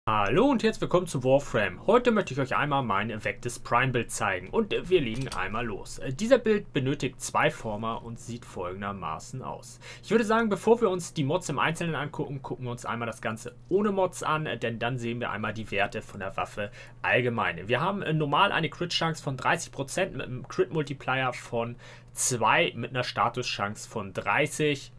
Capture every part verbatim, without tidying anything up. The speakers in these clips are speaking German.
Hallo und herzlich willkommen zu Warframe. Heute möchte ich euch einmal mein Vectis Prime Bild zeigen und wir legen einmal los. Dieser Bild benötigt zwei Former und sieht folgendermaßen aus. Ich würde sagen, bevor wir uns die Mods im Einzelnen angucken, gucken wir uns einmal das Ganze ohne Mods an, denn dann sehen wir einmal die Werte von der Waffe allgemein. Wir haben normal eine Crit-Chance von dreißig Prozent mit einem Crit-Multiplier von zwei mit einer Status-Chance von dreißig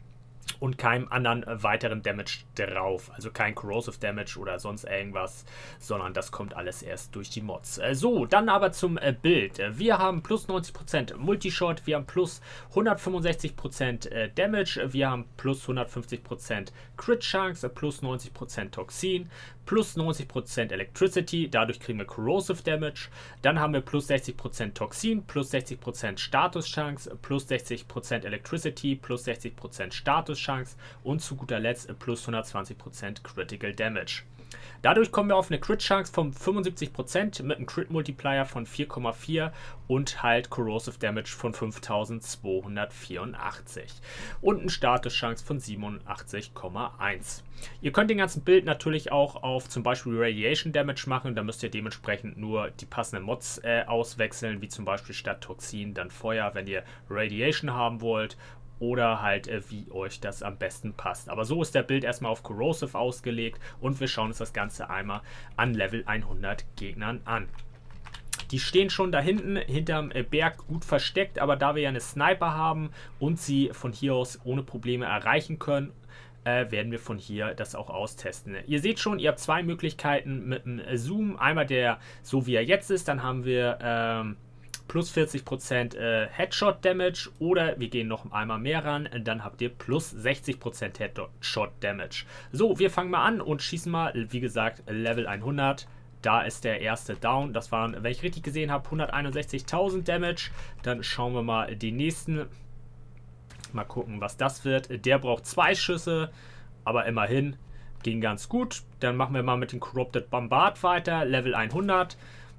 und keinem anderen weiteren Damage drauf. Also kein Corrosive Damage oder sonst irgendwas, sondern das kommt alles erst durch die Mods. Äh, so, dann aber zum äh, Bild. Wir haben plus neunzig Prozent Multishot, wir haben plus hundertfünfundsechzig Prozent äh, Damage, wir haben plus hundertfünfzig Prozent Crit Chance, äh, plus neunzig Prozent Toxin, plus neunzig Prozent Electricity, dadurch kriegen wir Corrosive Damage. Dann haben wir plus sechzig Prozent Toxin, plus sechzig Prozent Status Chance, plus sechzig Prozent Electricity, plus sechzig Prozent Status Chance und zu guter Letzt plus hundertzwanzig Prozent Critical Damage. Dadurch kommen wir auf eine Crit Chance von fünfundsiebzig Prozent mit einem Crit Multiplier von vier Komma vier und halt Corrosive Damage von fünftausendzweihundertvierundachtzig und eine Status Chance von siebenundachtzig Komma eins. Ihr könnt den ganzen Bild natürlich auch auf zum Beispiel Radiation Damage machen, da müsst ihr dementsprechend nur die passenden Mods äh, auswechseln, wie zum Beispiel statt Toxin dann Feuer, wenn ihr Radiation haben wollt. Oder halt, äh, wie euch das am besten passt. Aber so ist der Bild erstmal auf Corrosive ausgelegt und wir schauen uns das Ganze einmal an Level hundert Gegnern an. Die stehen schon da hinten, hinterm äh, Berg gut versteckt, aber da wir ja eine Sniper haben und sie von hier aus ohne Probleme erreichen können, äh, werden wir von hier das auch austesten. Ihr seht schon, ihr habt zwei Möglichkeiten mit dem Zoom. Einmal der, so wie er jetzt ist, dann haben wir ähm, plus vierzig Prozent äh, Headshot Damage oder wir gehen noch einmal mehr ran, dann habt ihr plus sechzig Prozent Headshot Damage. So, wir fangen mal an und schießen mal, wie gesagt, Level hundert. Da ist der erste Down. Das waren, wenn ich richtig gesehen habe, hunderteinundsechzigtausend Damage. Dann schauen wir mal den nächsten. Mal gucken, was das wird. Der braucht zwei Schüsse, aber immerhin ging ganz gut. Dann machen wir mal mit dem Corrupted Bombard weiter. Level hundert.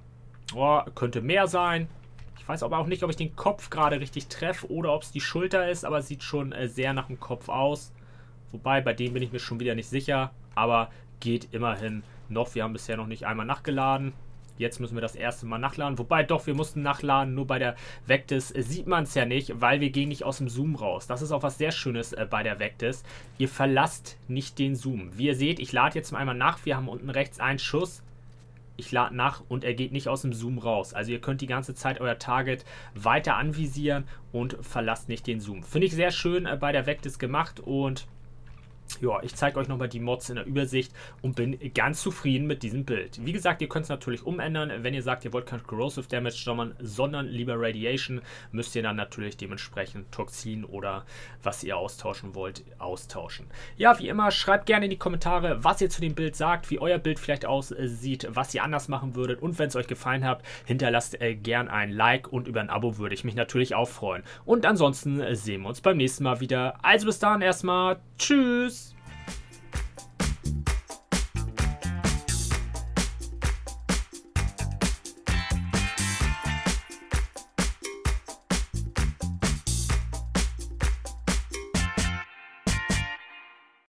Oh, könnte mehr sein. Ich weiß aber auch nicht, ob ich den Kopf gerade richtig treffe oder ob es die Schulter ist, aber es sieht schon äh, sehr nach dem Kopf aus. Wobei, bei dem bin ich mir schon wieder nicht sicher, aber geht immerhin noch. Wir haben bisher noch nicht einmal nachgeladen. Jetzt müssen wir das erste Mal nachladen. Wobei doch, wir mussten nachladen, nur bei der Vectis äh, sieht man es ja nicht, weil wir gehen nicht aus dem Zoom raus. Das ist auch was sehr Schönes äh, bei der Vectis. Ihr verlasst nicht den Zoom. Wie ihr seht, ich lade jetzt einmal nach. Wir haben unten rechts einen Schuss. Ich lade nach und er geht nicht aus dem Zoom raus. Also ihr könnt die ganze Zeit euer Target weiter anvisieren und verlasst nicht den Zoom. Finde ich sehr schön äh, bei der Vectis gemacht und ja, ich zeige euch nochmal die Mods in der Übersicht und bin ganz zufrieden mit diesem Bild. Wie gesagt, ihr könnt es natürlich umändern. Wenn ihr sagt, ihr wollt kein Corrosive Damage, sondern, sondern lieber Radiation, müsst ihr dann natürlich dementsprechend Toxin oder was ihr austauschen wollt, austauschen. Ja, wie immer, schreibt gerne in die Kommentare, was ihr zu dem Bild sagt, wie euer Bild vielleicht aussieht, was ihr anders machen würdet. Und wenn es euch gefallen hat, hinterlasst äh, gern ein Like und über ein Abo würde ich mich natürlich auch freuen. Und ansonsten äh, sehen wir uns beim nächsten Mal wieder. Also bis dahin erstmal. Tschüss!